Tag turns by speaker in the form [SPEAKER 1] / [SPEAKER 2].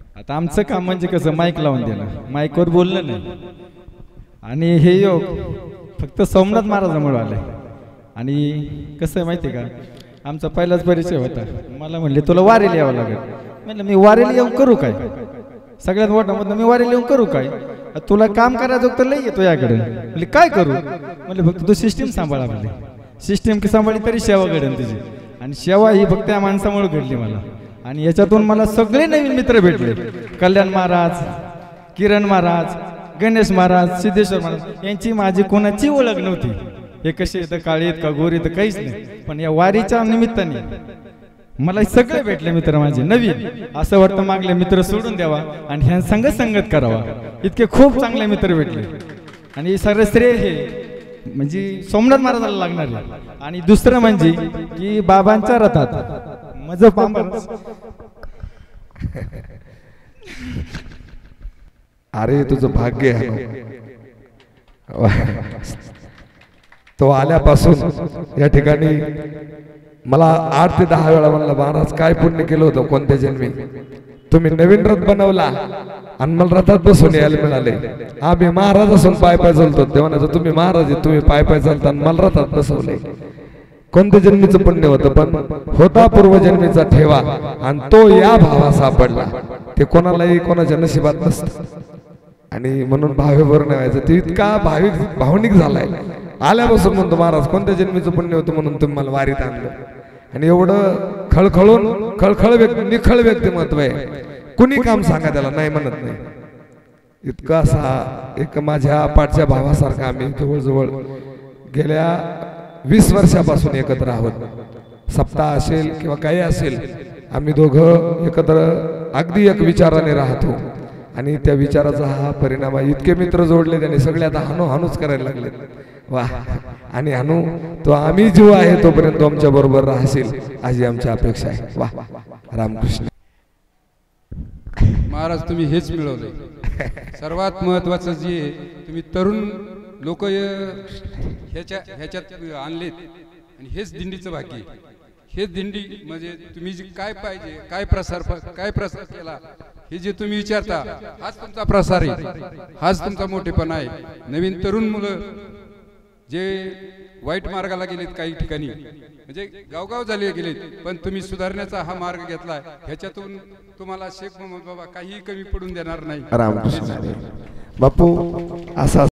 [SPEAKER 1] आता आमचं काम म्हणजे कसं माईक लावून देणं, माईकवर बोललं नाही. आणि हे योग फक्त सोमनाथ महाराजांमुळे आलंय. आणि कसं आहे माहिती आहे का, आमचा पहिलाच परिचय होता. मला म्हणले तुला वारीला यावं लागेल. म्हणलं मी वारीला येऊन करू काय, सगळ्यात मोठा मुद्दा मी वारीला येऊन करू काय, तुला काम करायचं तर लई येतो याकडे. म्हणजे काय करू, म्हणजे फक्त तू सिस्टीम सांभाळा. म्हणजे सिस्टीम सांभाळली तरी सेवा घडेल तुझी. आणि सेवा ही फक्त या माणसामुळे घडली मला. आणि याच्यातून मला सगळे नवीन मित्र भेटले. कल्याण महाराज, किरण महाराज, गणेश महाराज, सिद्धेश्वर महाराज यांची माझी कोणाची ओळख नव्हती. हे कसे तर काळे आहेत का गोरे तर काहीच नाही. पण या वारीच्या निमित्ताने मला सगळे भेटले मित्र माझे नवीन. असं वाटतं मागले मित्र सोडून द्यावा आणि ह्या संगत करावा. इतके खूप चांगले मित्र भेटले. आणि सर्व श्रेय हे म्हणजे सोमनाथ महाराजाला लागणार आहे. आणि दुसरं म्हणजे की बाबांच्या रथात माझं पांबर.
[SPEAKER 2] अरे तुझं भाग्य आहे. तो आल्यापासून या ठिकाणी मला 8 ते 10 वेळा म्हणला महाराज काय पुण्य केलं होतं कोणत्या जन्मी, तुम्ही नवीन रथ बनवला आणि मला रथात बसून यायला मिळाले. आम्ही महाराज असून पाय पाय चालतो, ते म्हणायचं तुम्ही महाराज आहे, तुम्ही पाय पाय चालता आणि मला रथात बसवले. कोणत्या जन्मीचं पुण्य होतं, पण होता पूर्वजन्मीचा ठेवा आणि तो या भावा सापडला. ते कोणालाही कोणाच्या नशिबात नसतं. आणि म्हणून भावेवर व्हायचं. ते इतका भावनिक झालाय. आल्यापासून म्हणतो महाराज कोणत्या जन्मीचं पुण्य होतं म्हणून तुम्ही मला वारीत आणलं. आणि एवढं खळखळ निखळ व्यक्तिमत्व आहे. कुणी काम सांगा त्याला नाही म्हणत नाही. इतका असा एक माझ्या पाठच्या भावासारखा आम्ही जवळजवळ गेल्या 20 वर्षापासून एकत्र आहोत. सप्ताह असेल किंवा काही असेल, आम्ही दोघं एकत्र अगदी एक विचाराने राहतो. आणि त्या विचाराचा हा परिणाम आहे. इतके मित्र जोडले त्याने, सगळे आता हानूच करायला लागले. वा. आणि हानू तो आम्ही जीव आहे तोपर्यंत आमच्या बरोबर राहशील अशी आमची अपेक्षा आहे. वा. रामकृष्ण
[SPEAKER 3] महाराज तुम्ही हेच मिळवले. सर्वात महत्वाचं जे तुम्ही तरुण लोक ह्याच्यात आणलेत आणि हेच दिंडीचं बाकी. हेच दिंडी म्हणजे तुम्ही जे काय पाहिजे, काय प्रसार केला हे जे तुम्ही विचारता, हाच तुमचा प्रसार आहे, हाच तुमचा मोठेपणा आहे. नवीन तरुण मुलं जे वाईट मार्गाला गेलेत, काही ठिकाणी म्हणजे गावगाव झाले गेलेत, पण तुम्ही सुधारण्याचा हा मार्ग घेतलाय. ह्याच्यातून तुम्हाला शेख मोहम्मद बाबा काही कमी पडून देणार नाही.
[SPEAKER 2] रामकृष्ण बापू असा